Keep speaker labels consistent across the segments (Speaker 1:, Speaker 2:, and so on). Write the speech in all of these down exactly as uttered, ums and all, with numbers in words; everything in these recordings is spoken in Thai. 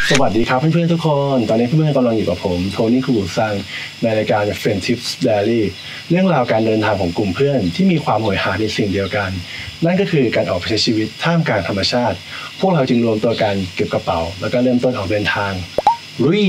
Speaker 1: สวัสดีครับเพื่อนๆทุกคนตอนนี้เพื่อนๆกำลังอยู่กับผมโทนี่คูบูซังในรายการ Friendship Diary เรื่องราวการเดินทางของกลุ่มเพื่อนที่มีความโหยหาในสิ่งเดียวกันนั่นก็คือการออกไปใช้ชีวิตท่ามกลางธรรมชาติพวกเราจึงรวมตัวกันเก็บกระเป๋าแล้วก็เริ่มต้นออกเดินทางลุย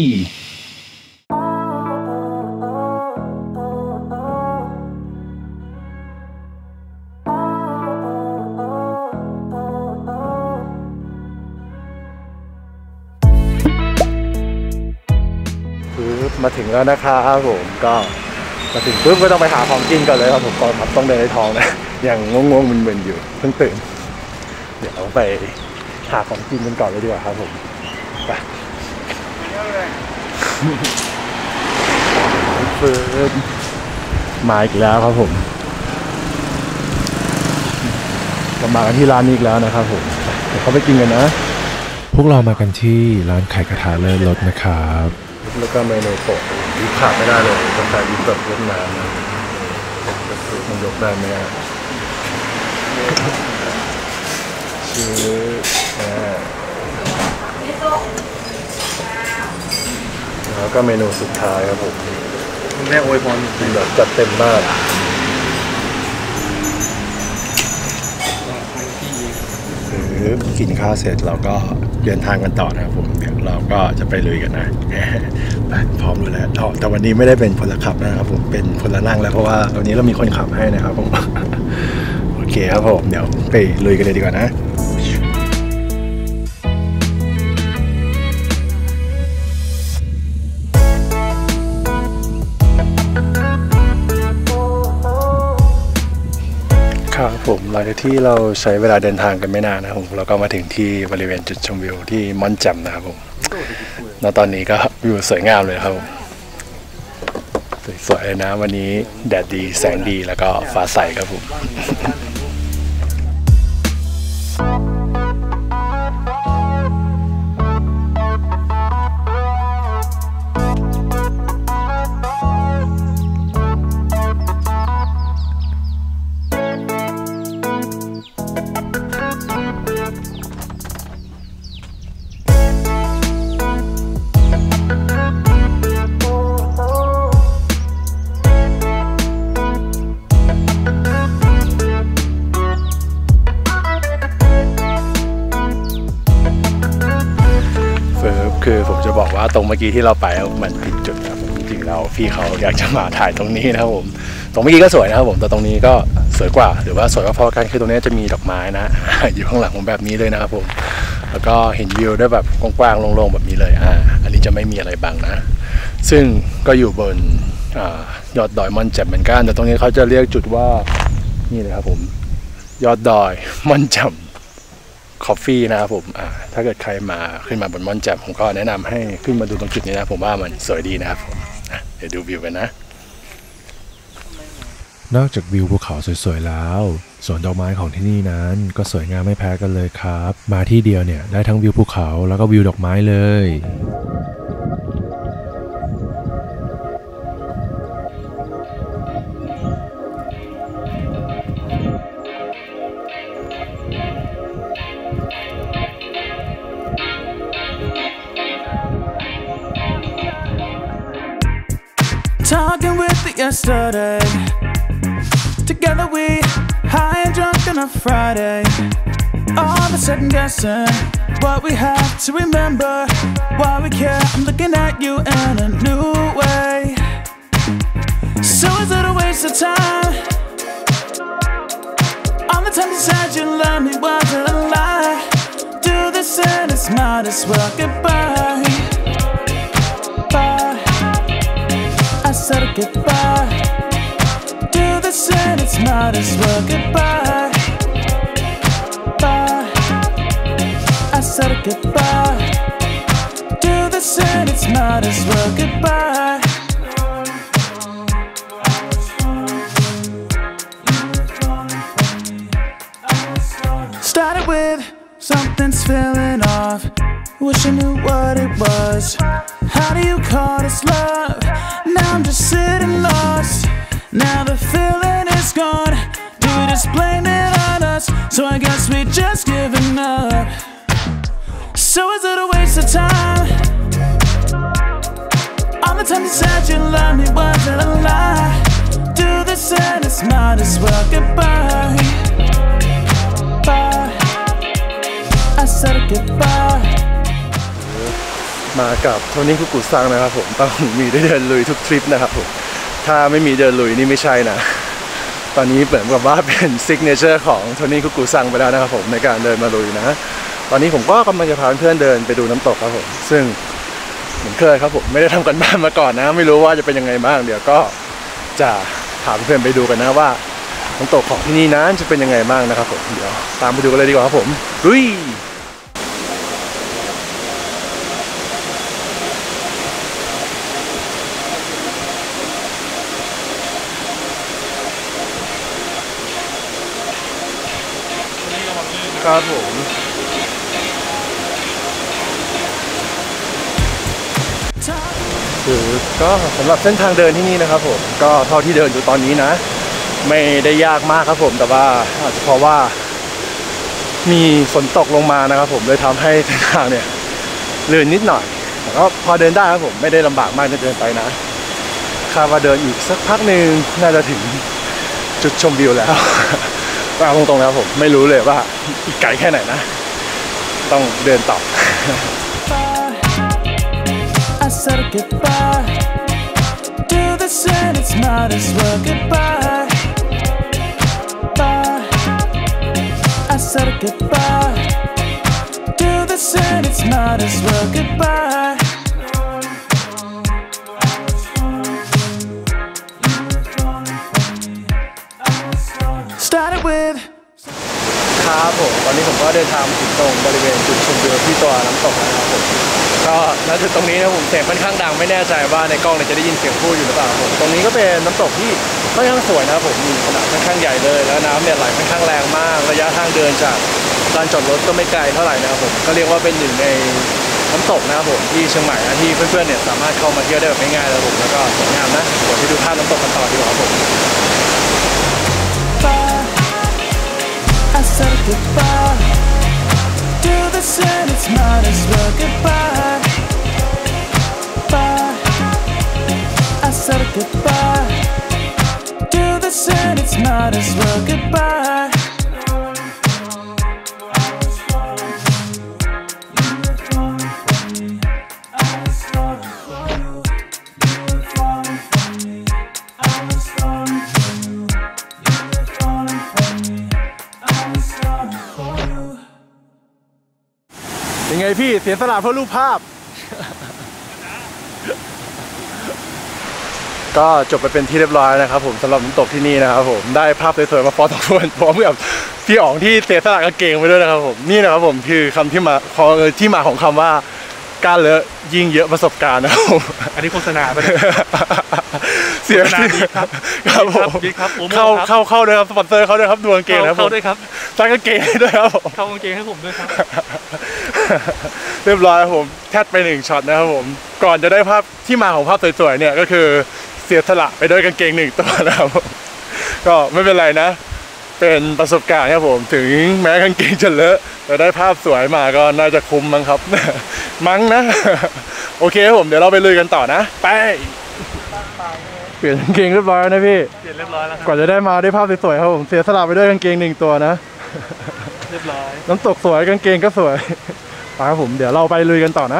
Speaker 1: มาถึงแล้วนะครับผมก็มาถึงปุ๊บก็ต้องไปหาของกินก่อนเลยครับผมก่อนครับต้องเดินในท้องนะอย่างงงๆมึนๆอยู่เพิ่งตื่นเดี๋ยวไปหาของกินกันก่อนเลยดีกว่าครับผมไปเปิดมาอีกแล้วครับผมก็มากันที่ร้านนี้อีกแล้วนะครับผมเดี๋ยวเขาไปกินกันนะ
Speaker 2: พวกเรามากันที่ร้านไข่กระทะเลิศรสนะครับ
Speaker 1: แล้วก็เมนูโปรดที่ขาดไม่ได้เลยกาแฟญี่ปุ่นเวียดนามนะมันยกได้ไหมชื่อแล้วก็เมนูสุดท้ายครับผมแม่อวยพรจริงแบบจัดเต็มมากหรือกินข้าวเสร็จเราก็เดินทางกันต่อนะครับผมเดี๋ยวเราก็จะไปลุยกันนะไปพร้อมอยู่แล้วแต่วันนี้ไม่ได้เป็นพลขับนะครับผมเป็นพลนั่งแล้วเพราะว่าวันนี้เรามีคนขับให้นะครับผมโอเคครับผมเดี๋ยวไปลุยกันเลยดีกว่านะครับผมหลังจากที่เราใช้เวลาเดินทางกันไม่นานนะครับผมเราก็มาถึงที่บริเวณจุดชมวิวที่ม่อนแจ่มนะครับผมแล้วตอนนี้ก็วิวสวยงามเลยครับผมสวยๆนะวันนี้แดดดีแสงดีแล้วก็ฟ้าใสครับผมคือผมจะบอกว่าตรงเมื่อกี้ที่เราไปมันผิดจุดนะครับจริงๆแล้วพี่เขาอยากจะมาถ่ายตรงนี้นะครับผมตรงเมื่อกี้ก็สวยนะครับผมแต่ตรงนี้ก็สวยกว่าหรือว่าสวยพอๆกันคือตรงนี้จะมีดอกไม้นะอยู่ข้างหลังผมแบบนี้เลยนะครับผมแล้วก็เห็นวิวได้แบบกว้างๆโล่งๆแบบนี้เลยอ่าอันนี้จะไม่มีอะไรบังนะซึ่งก็อยู่บนยอดดอยม่อนแจ่มเหมือนกันแต่ตรงนี้เขาจะเรียกจุดว่านี่เลยครับผมยอดดอยม่อนแจ่มคอฟฟี่นะครับผมถ้าเกิดใครมาขึ้นมาบนม่อนแจ่มผมก็แนะนำให้ขึ้นมาดูตรงจุดนี้นะผมว่ามันสวยดีนะครับผมเดี๋ยวดูวิวกันนะ
Speaker 2: นอกจากวิวภูเขาสวยๆแล้วสวนดอกไม้ของที่นี่นั้นก็สวยงามไม่แพ้กันเลยครับมาที่เดียวเนี่ยได้ทั้งวิวภูเขาแล้วก็วิวดอกไม้เลย
Speaker 3: Talking with it yesterday. Together we high and drunk on a Friday. All of a sudden guessing what we have to remember, why we care. I'm looking at you in a new way. So is it a waste of time? All the time you said you love me was a lie. Do this and it's might as well goodbye. Bye. I said a goodbye. Do this and it's might as well goodbye. Bye. I said a goodbye. Do this and it's might as well goodbye. Started with something's feeling off. Wish I knew what it was. How do you call this love? Now I'm just sitting lost. Now the feeling is gone. Do you just blame it on us? So I guess we just giving up. So is it a waste of time? All the time you said you love me wasn't a lie. Do this and it's might as well goodbye. Bye. I said a goodbye.
Speaker 1: มากับโทนี่คุกุซังนะครับผมต้องมีได้เดินลุยทุกทริปนะครับผมถ้าไม่มีเดินลุยนี่ไม่ใช่นะตอนนี้เหมือนกับว่าเป็นซิกเนเจอร์ของโทนี่คุกุซังไปแล้วนะครับผมในการเดินมาลุยนะตอนนี้ผมก็กำลังจะพาเพื่อนเดินไปดูน้ำตกครับผมซึ่งเหมือนเคยครับผมไม่ได้ทำกันบ้านมาก่อนนะไม่รู้ว่าจะเป็นยังไงบ้างเดี๋ยวก็จะพาเพื่อนไปดูกันนะว่าน้ำตกของที่นี่นั้นจะเป็นยังไงบ้างนะครับผมเดี๋ยวตามไปดูกันเลยดีกว่าครับผมลุยครับผมคือก็สำหรับเส้นทางเดินที่นี่นะครับผมก็เท่าที่เดินอยู่ตอนนี้นะไม่ได้ยากมากครับผมแต่ว่าอาจจะเพราะว่ามีฝนตกลงมานะครับผมเลยทำให้เส้นทางเนี่ยลื่นนิดหน่อยแต่ก็พอเดินได้ครับผมไม่ได้ลำบากมากจนเกินไปนะคาดว่าเดินอีกสักพักหนึ่งน่าจะถึงจุดชมวิวแล้วเอาตรงๆแล้วผมไม่รู้เลยว่าอีกไกลแค่ไหนนะต้องเดินต่อ
Speaker 3: I said a goodbye. Do this and it's might as well goodbye. Bye. I said a goodbye. Do this and it's might as well goodbye. Started with
Speaker 1: ครับผมตอนนี้ผมก็เดินทางถึงตรงบริเวณจุดชมวิวที่ตัวน้ำตกแล้วนะครับผมก็ณจุดตรงนี้นะผมเสียงค่อนข้างดังไม่แน่ใจว่าในกล้องเนี่ยจะได้ยินเสียงพูดอยู่หรือเปล่าผมตรงนี้ก็เป็นน้ำตกที่ค่อนข้างสวยนะครับผมมีขนาดค่อนข้างใหญ่เลยแล้วน้ำเนี่ยไหลค่อนข้างแรงมากระยะทางเดินจากลานจอดรถก็ไม่ไกลเท่าไหร่นะครับผมก็เรียกว่าเป็นหนึ่งในน้ำตกนะครับผมที่เชียงใหม่นะที่เพื่อนๆเนี่ยสามารถเข้ามาเที่ยวได้แบบง่ายๆเลยผมแล้วก็สวยงามนะเดี๋ยวไปดูภาพน้ำตกกันต่อดีกว่าครับผม
Speaker 3: I said a goodbye. Do this and it's might as well goodbye. Bye. I said a goodbye. Do this and it's might as well goodbye.
Speaker 1: ยังไงพี่เสียสละเพื่อรูปภาพ ก็จบไปเป็นที่เรียบร้อยนะครับผมสำหรับน้ำตกที่นี่นะครับผมได้ภาพสวยๆมาพอสมควรพร้อมกับพี่อ๋องที่เสียสละกางเกงไปด้วยนะครับผมนี่นะครับผมคือคำที่มาพอที่มาของคำว่าการเลอะยิ่งเยอะประสบการณ์นะครับผมอันนี้โฆษณาไปเลยเสียนาดีครับครับผมเข้าเข้าเข้าด้วยครับสปอนเซอร์เขาด้วยครับดูกางเกงนะครับเข้าด้วยครับใส่กางเกงด้วยครับผมเข้ากางเกงให้ผมด้วยครับเรียบร้อยครับผมแทบไปหนึ่งช็อตนะครับผมก่อนจะได้ภาพที่มาของภาพสวยๆเนี่ยก็คือเสียสละไปด้วยกางเกงหนึ่งตัวนะครับก็ไม่เป็นไรนะเป็นประสบการณ์ครับผมถึงแม้กางเกงจะเลอะแต่ได้ภาพสวยมาก็น่าจะคุ้มมั้งครับมั้งนะโอเคครับผมเดี๋ยวเราไปลุยกันต่อนะไปเปลี่ยนกางเกงเรียบร้อยนะพี่เปลี่ยนเรียบร้อยแล้วกว่าจะได้มาได้ภาพสวยๆครับผมเสียสละไปด้วยกางเกงหนึ่งตัวนะเรียบร้อยน้ำตกสวยกางเกงก็สวยไปครับผมเดี๋ยวเราไปลุยกันต่อนะ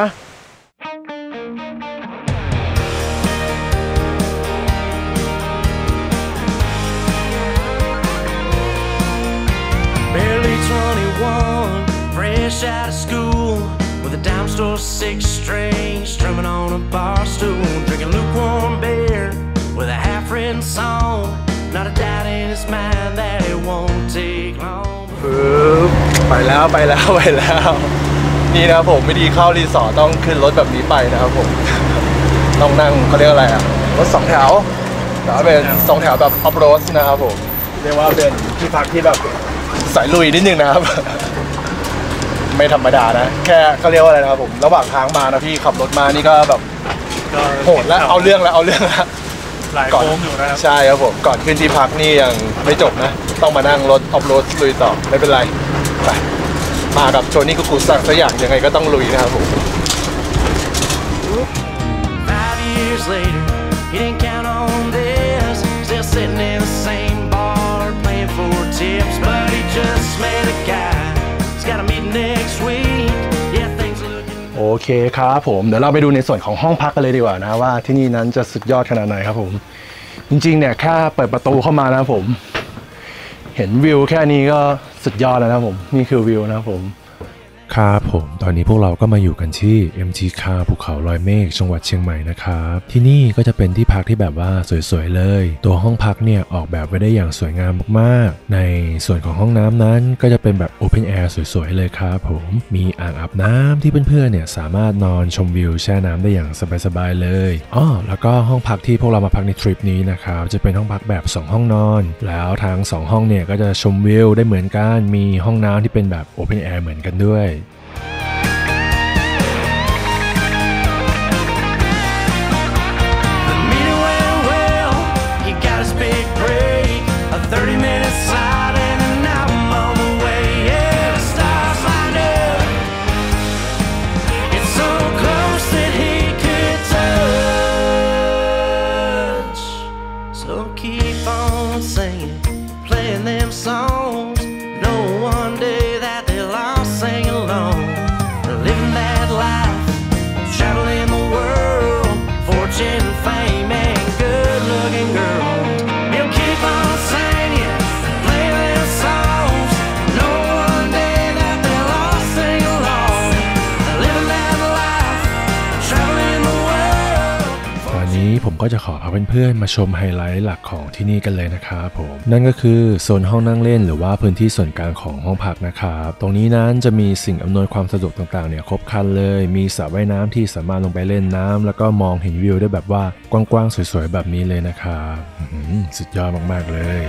Speaker 4: Fresh out of school with a dime store six string, strumming on a bar stool, drinking lukewarm beer with a half-written song. Not a doubt in his mind that it won't take long.
Speaker 1: ไปแล้วไปแล้วไปแล้วนี่นะครับผมวิธีเข้ารีสอร์ทต้องขึ้นรถแบบนี้ไปนะครับผมต้องนั่งเขาเรียกอะไรอะรถสองแถวแต่ว่าเป็นสองแถวแบบออฟโรดนะครับผมเรียกว่าเป็นที่พักที่แบบสายลุยนิดนึงนะครับไม่ธรรมดานะแค่เขาเรียกว่าอะไรนะครับผมระหว่างทางมานะพี่ขับรถมานี่ก็แบบโหดแล้วเอาเรื่องแล้วเอาเรื่องแล้วหลายโค้งอยู่นะครับใช่ครับผมก่อนขึ้นที่พักนี่ยังไม่จบนะต้องมานั่งรถออฟโรดลุยต่อไม่เป็นไรไปไปมากับโชนี่กุกุสักสักอย่างยังไงก็ต้องลุยนะครับผม
Speaker 4: Five years later, he didn't count on this. Still sitting in the same bar, playing for tips. But he just met a guy. He's got a meeting next week. Yeah, things are looking.
Speaker 1: โอเคครับผมเดี๋ยวเราไปดูในส่วนของห้องพักกันเลยดีกว่านะว่าที่นี่นั้นจะสุดยอดขนาดไหนครับผมจริงๆเนี่ยแค่เปิดประตูเข้ามานะครับผมเห็นวิวแค่นี้ก็สุดยอดแล้วนะครับผมนี่คือวิวนะครับผม
Speaker 2: ครับผมตอนนี้พวกเราก็มาอยู่กันที่ เอ็ม จี Car ภูเขาลอยเมฆจังหวัดเชียงใหม่นะครับที่นี่ก็จะเป็นที่พักที่แบบว่าสวยๆเลยตัวห้องพักเนี่ยออกแบบไว้ได้อย่างสวยงามมากๆในส่วนของห้องน้ำนั้นก็จะเป็นแบบ Open Air สวยๆเลยครับผมมีอ่างอาบน้ำที่เพื่อนๆเนี่ยสามารถนอนชมวิวแช่น้ำได้อย่างสบายๆเลยอ้อแล้วก็ห้องพักที่พวกเรามาพักในทริปนี้นะครับจะเป็นห้องพักแบบสองห้องนอนแล้วทั้งสองห้องเนี่ยก็จะชมวิวได้เหมือนกันมีห้องน้ำที่เป็นแบบ Open Air เหมือนกันด้วย
Speaker 4: thirty minutes slide and now I'm on the way. Yeah, the stars light up. It's so close that he could touch. So keep on singing, playing them songs. Know one day that they'll all sing along. Living that life, traveling the world, fortune, fame, and good-looking girls. He'll keep on singing.
Speaker 2: ผมก็จะขอพาเพื่อนๆมาชมไฮไลท์หลักของที่นี่กันเลยนะครับผมนั่นก็คือโซนห้องนั่งเล่นหรือว่าพื้นที่ส่วนกลางของห้องพักนะครับตรงนี้นั้นจะมีสิ่งอำนวยความสะดวกต่างๆเนี่ยครบครันเลยมีสระว่ายน้ำที่สามารถลงไปเล่นน้ำแล้วก็มองเห็นวิวได้แบบว่ากว้างๆสวยๆแบบนี้เลยนะครับสุดยอดมากๆเลย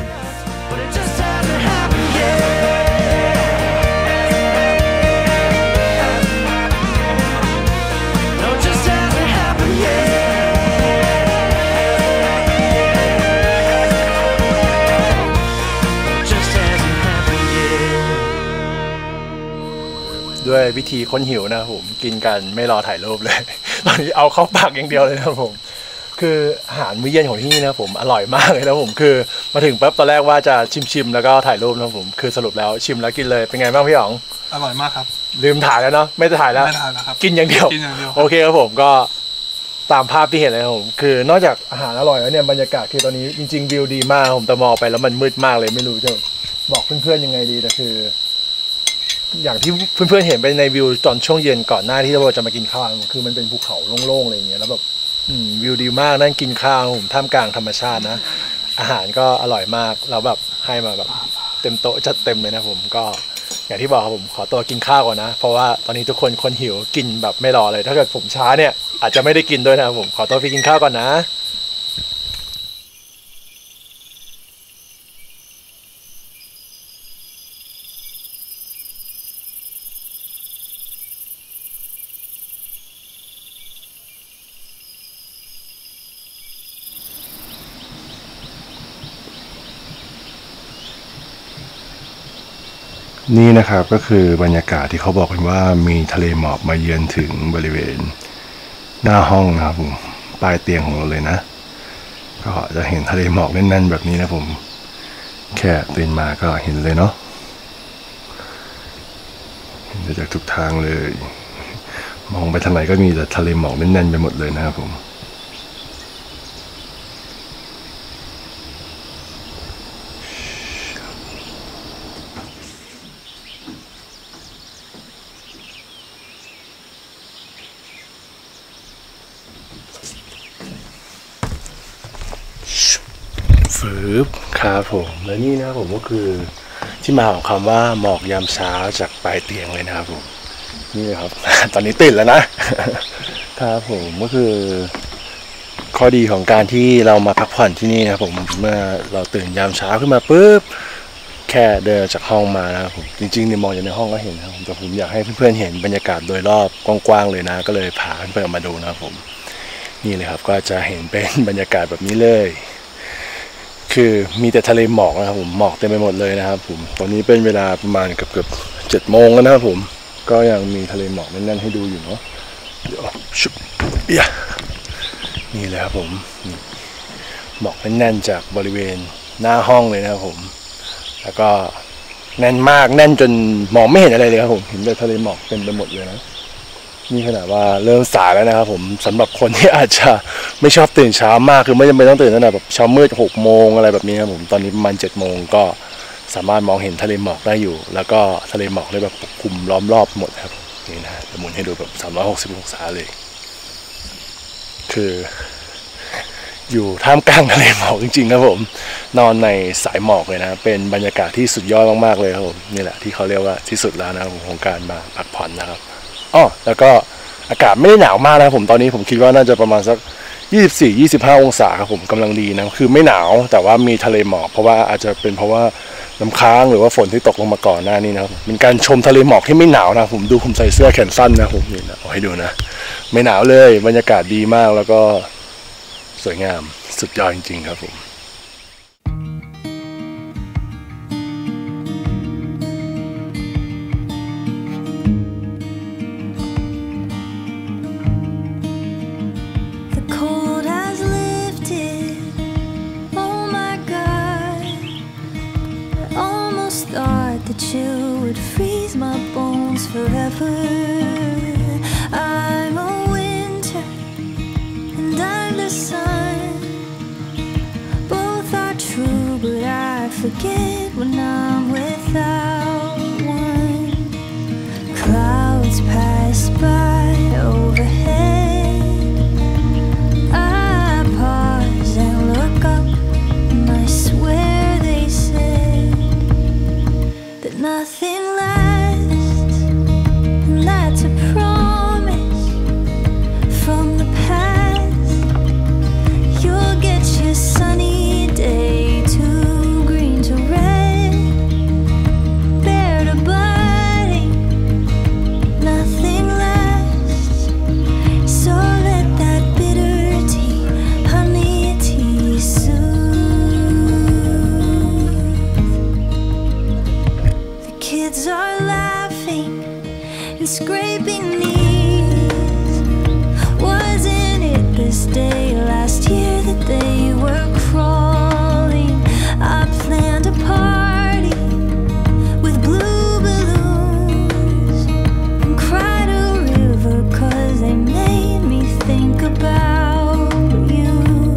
Speaker 1: ด้วยวิธีค้นหิวนะผมกินกันไม่รอถ่ายรูปเลย ตอนนี้เอาเข้าปากอย่างเดียวเลยนะผมคืออาหารมื้อเย็นของที่นี่นะผมอร่อยมากเลยนะผมคือมาถึงปั๊บตอนแรกว่าจะชิมๆแล้วก็ถ่ายรูปนะผมคือสรุปแล้วชิมแล้วกินเลยเป็นไงบ้างพี่อ๋อง
Speaker 5: อร่อยมากครับ
Speaker 1: ลืมถ่ายแล้วเนาะไม่ได้ถ่ายแล้ว
Speaker 5: ไม่ถ่ายแล้วครับ
Speaker 1: กินอย่างเดียว
Speaker 5: กินอย่างเดียว
Speaker 1: โอเคครับผมก็ตามภาพที่เห็นเลยครับผมคือนอกจากอาหารอร่อยแล้วเนี่ยบรรยากาศคือตอนนี้จริงๆวิวดีมากผมแต่มองไปแล้วมันมืดมากเลยไม่รู้จะบอกเพื่อนๆยังไงดีแต่คืออย่างที่เพื่อนๆเห็นไปในวิวตอนช่วงเย็นก่อนหน้าที่เราจะมากินข้าวคือมันเป็นภูเขาโล่งๆอะไรอย่างเงี้ยแล้วแบบวิวดีมากนั่งกินข้าวผมท่ามกลางธรรมชาตินะอาหารก็อร่อยมากเราแบบให้มาแบบเต็มโต๊ะจัดเต็มเลยนะผมก็อย่างที่บอกครับผมขอตัวกินข้าวก่อนนะเพราะว่าตอนนี้ทุกคนคนหิวกินแบบไม่รอเลยถ้าเกิดผมช้าเนี่ยอาจจะไม่ได้กินด้วยนะผมขอตัวไปกินข้าวก่อนนะ
Speaker 2: นี่นะครับก็คือบรรยากาศที่เขาบอกกันว่ามีทะเลหมอกมาเยือนถึงบริเวณหน้าห้องนะครับผมปลายเตียงของเราเลยนะก็จะเห็นทะเลหมอกแน่นๆแบบนี้นะผมแค่ตื่นมาก็เห็นเลยเนาะเห็นจากทุกทางเลยมองไปทางไหนก็มีแต่ทะเลหมอกแน่นๆไปหมดเลยนะครับผม
Speaker 1: ฟืบครับผมและนี่นะผมก็คือที่มาของคำว่าหมอกยามเช้าจากปลายเตียงเลยนะครับผมนี่เลยครับ ตอนนี้ตื่นแล้วนะครับผมก็คือข้อดีของการที่เรามาพักผ่อนที่นี่นะครับผมเมื่อเราตื่นยามเช้าขึ้นมาปุ๊บแค่เดินจากห้องมานะครับผมจริงๆเนี่ยมองจากในห้องก็เห็นนะครับแต่ผมอยากให้เพื่อนๆเห็นบรรยากาศโดยรอบกว้างๆเลยนะก็เลยพาเพื่อนๆมาดูนะครับผมนี่เลยครับก็จะเห็นเป็นบรรยากาศแบบนี้เลยคือมีแต่ทะเลหมอกนะครับผมหมอกเต็มไปหมดเลยนะครับผมตอนนี้เป็นเวลาประมาณเกือบเกือบเจ็ดโมงแล้วนะครับผมก็ยังมีทะเลหมอกแน่นๆให้ดูอยู่เนาะเดี๋ยวชุบเอียนี่แหละครับผมหมอกแน่นๆจากบริเวณหน้าห้องเลยนะครับผมแล้วก็แน่นมากแน่นจนมองไม่เห็นอะไรเลยครับผมเห็นแต่ทะเลหมอกเต็มไปหมดเลยนะนี่ขนาดว่าเริ่มสายแล้วนะครับผมสำหรับคนที่อาจจะไม่ชอบตื่นเช้ามากคือไม่จำเป็นต้องตื่นตั้งแต่แบบเช้ามืดหกโมงอะไรแบบนี้ครับผมตอนนี้ประมาณเจ็ดโมงก็สามารถมองเห็นทะเลหมอกได้อยู่แล้วก็ทะเลหมอกเลยแบบปกคลุมล้อมรอบหมดครับนี่นะจะหมุนให้ดูแบบสามร้อยหกสิบองศาเลยคืออยู่ท่ามกลางทะเลหมอกจริงๆครับผมนอนในสายหมอกเลยนะเป็นบรรยากาศที่สุดยอดมากๆเลยครับผมนี่แหละที่เขาเรียกว่าที่สุดแล้วนะครับของการมาพักผ่อนนะครับอ้อแล้วก็อากาศไม่ได้หนาวมากนะครับผมตอนนี้ผมคิดว่าน่าจะประมาณสักยี่สิบสี่ ยี่สิบห้าองศาครับผมกำลังดีนะคือไม่หนาวแต่ว่ามีทะเลหมอกเพราะว่าอาจจะเป็นเพราะว่าน้ำค้างหรือว่าฝนที่ตกลงมาก่อนหน้านี้นะครับเป็นการชมทะเลหมอกที่ไม่หนาวนะผมดูผมใส่เสื้อแขนสั้นนะผมนี่นะเอาให้ดูนะไม่หนาวเลยบรรยากาศดีมากแล้วก็สวยงามสุดยอดจริงๆครับผม
Speaker 5: that you would freeze my bones forever. I'm a winter and I'm the sun. Both are true, but I forget when I'm without one. Clouds pass by overhead. I pause and look up, and I swear they said that nothing lasts, and that's a promise from the past. You'll get your sunny day to green to red, bare to budding. Nothing lasts, so let that bitter tea, honey tea soothe. The kids are laughing and scraping knees. Wasn't it this day last year that they were crawling? I planned a party with blue balloons and cried a river 'cause they made me think about you.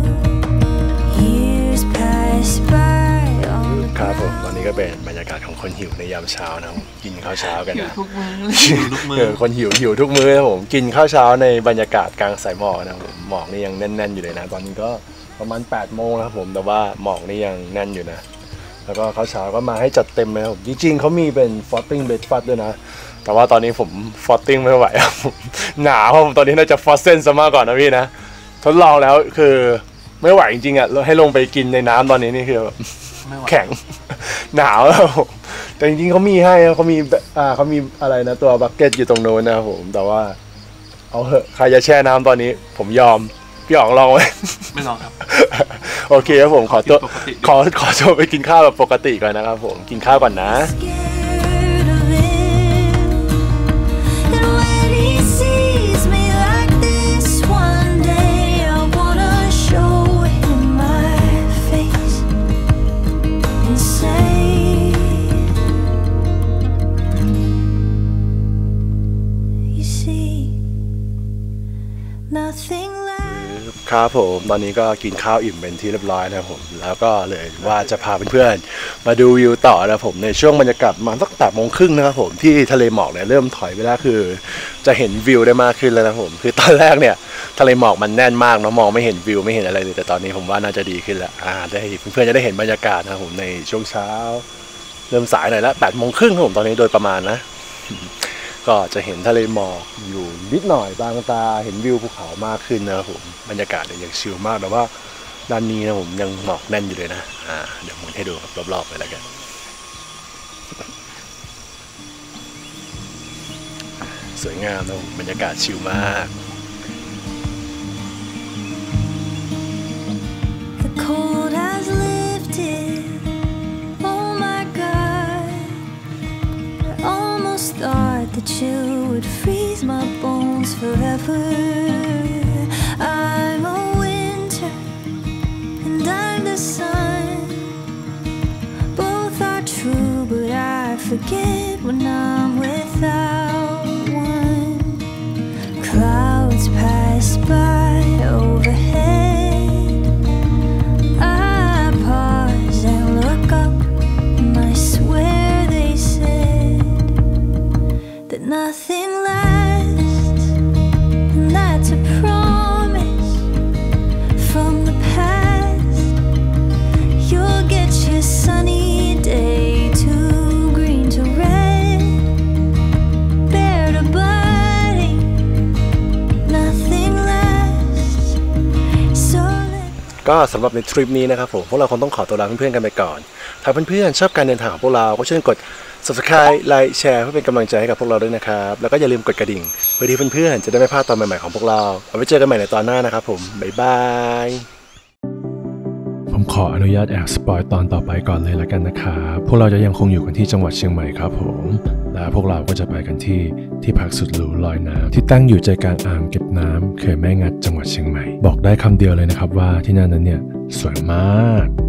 Speaker 5: Years pass by on the
Speaker 1: ครับผมตอนนี้ก็เป็นบรรยากาศของคนหิวในยามเช้านะครับกินข้าวเช้ากันนะ
Speaker 6: ทุกมือหิวทุกมือ
Speaker 1: เออคนหิวหิวทุกมื้อครับผมกินข้าวเช้าในบรรยากาศกลางสายหมอกนะครับผมหมอกนี่ยังแน่นๆอยู่เลยนะตอนนี้ก็ประมาณแปดโมงแล้วครับผมแต่ว่าหมอกนี่ยังแน่นอยู่นะแล้วก็ข้าวเช้าก็มาให้จัดเต็มเลยครับผมจริงๆเขามีเป็น floating breakfast ด้วยนะแต่ว่าตอนนี้ผม floating ไม่ไหวครับผมหนาวครับผมตอนนี้น่าจะ frozen ซะมากกว่านะพี่นะทดลองแล้วคือไม่ไหวจริงๆอ่ะให้ลงไปกินในน้ำตอนนี้นี่คือแบบ
Speaker 6: ไม่ไหว
Speaker 1: แข็ง หนาวแล้วผมแต่จริงๆเขามีให้นะเขามีอ่าเขามีอะไรนะตัวบักเก็ตอยู่ตรงโน้นนะครับผมแต่ว่าเอาเหอะใครจะแช่น้ำตอนนี้ผมยอมพี่อ๋องลองไหม
Speaker 6: ไม่ลองครับ
Speaker 1: โอเคครับผมขอตัว
Speaker 6: ปกติ
Speaker 1: ขอขอตัวไปกินข้าวแบบปกติก่อนนะครับผมกินข้าวก่อนนะ
Speaker 5: scared of it. And when he sees me like this one day, I wanna show him my face and say, you see, nothing lasts.
Speaker 1: ครับผมตอนนี้ก็กินข้าวอิ่มเป็นที่เรียบร้อยนะครับผมแล้วก็เลยว่าจะพาเพื่อนๆมาดูวิวต่อนะครับผมในช่วงบรรยากาศประมาณสักแปดโมงครึ่งนะครับผมที่ทะเลหมอกเนี่ยเริ่มถอยไปแล้วคือจะเห็นวิวได้มากขึ้นแล้วนะครับผมคือตอนแรกเนี่ยทะเลหมอกมันแน่นมากเนาะมองไม่เห็นวิวไม่เห็นอะไรเลยแต่ตอนนี้ผมว่าน่าจะดีขึ้นแล้วอ่าได้เพื่อนๆจะได้เห็นบรรยากาศนะครับผมในช่วงเช้าเริ่มสายหน่อยแล้วแปดโมงครึ่งครับผมตอนนี้โดยประมาณนะ ก็จะเห็นทะเลหมอกอยู่นิดหน่อยบางตาเห็นวิวภูเขามากขึ้นนะครับผมบรรยากาศเนี่ยยังชิลมากแต่ว่าด้านนี้นะผมยังหมอกแน่นอยู่เลยนะอ่าเดี๋ยวหมุนให้ดูครับรอบๆไปแล้วกันสวยงามนะผมบรรยากาศชิลมาก
Speaker 5: The cold has lifted. Oh my God, I almost suffer. I'm a winter and I'm the sun. Both are true, but I forget when I'm without one. Clouds pass by overhead. I pause and look up, and I swear they said that nothing lasts, and that's a promise from the past. You'll get your sunny day to green to red, bare to budding. Nothing lasts, so let
Speaker 1: ก็สำหรับในทริปนี้นะครับผมพวกเราคงต้องขอตัวลาเพื่อนๆกันไปก่อนถ้าเพื่อนๆชอบการเดินทางของพวกเราก็ช่วยกด Subscribe ไลค์แชร์เพื่อเป็นกำลังใจให้กับพวกเราด้วยนะครับแล้วก็อย่าลืมกดกระดิ่งเพื่อที่เพื่อนๆจะได้ไม่พลาดตอนใหม่ๆของพวกเราเอาไว้เจอกันใหม่ในตอนหน้านะครับผมบ๊ายบาย
Speaker 2: ผมขออนุญาตแอบสปอยตอนต่อไปก่อนเลยละกันนะครับพวกเราจะยังคงอยู่กันที่จังหวัดเชียงใหม่ครับผมและพวกเราก็จะไปกันที่ที่พักสุดหรูลอยน้ำที่ตั้งอยู่ใจกลางอ่างเก็บน้ำเขื่อนแม่งัดจังหวัดเชียงใหม่บอกได้คำเดียวเลยนะครับว่าที่นั่นนั้นเนี่ยสวยมาก